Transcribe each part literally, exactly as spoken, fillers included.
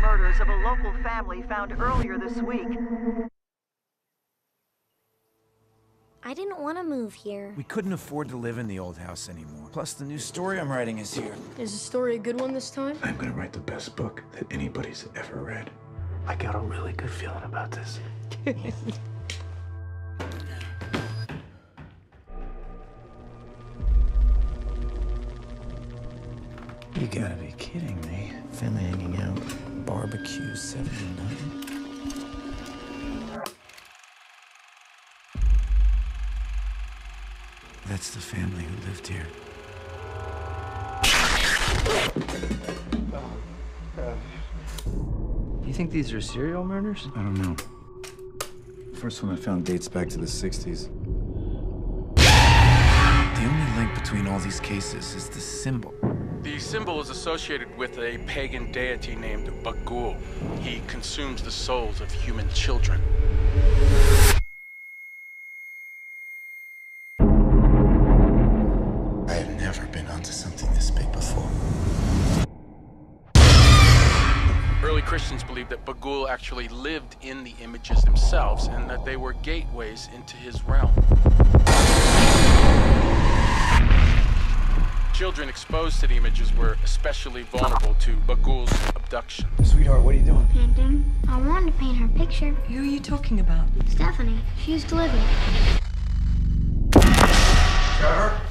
murders of a local family found earlier this week. I didn't want to move here. We couldn't afford to live in the old house anymore. Plus, the new story I'm writing is here. Is the story a good one this time? I'm gonna write the best book that anybody's ever read. I got a really good feeling about this. You gotta be kidding me. Family hanging out. Barbecue seventy-nine. That's the family who lived here. You think these are serial murders? I don't know. First one I found dates back to the sixties. The only link between all these cases is the symbol. The symbol is associated with a pagan deity named Bagul. He consumes the souls of human children. I have never been onto something this big before. Early Christians believed that Bagul actually lived in the images themselves and that they were gateways into his realm. Children exposed to the images were especially vulnerable to Bagul's abduction. Sweetheart, what are you doing? Painting. I wanted to paint her picture. Who are you talking about? Stephanie. She used to live here. Trevor?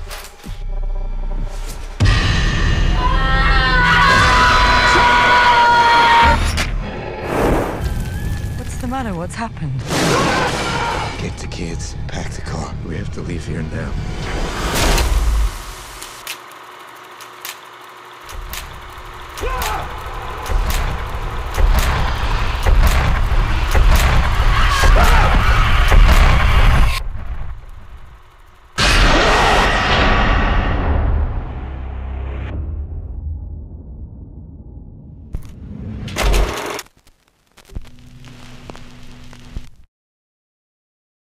What's the matter? What's happened? Get the kids, pack the car. We have to leave here now.